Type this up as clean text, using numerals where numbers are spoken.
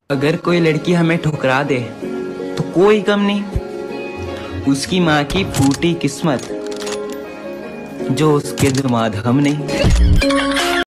अगर कोई लड़की हमें ठुकरा दे तो कोई गम नहीं, उसकी माँ की फूटी किस्मत जो उसके दामाद हम नहीं।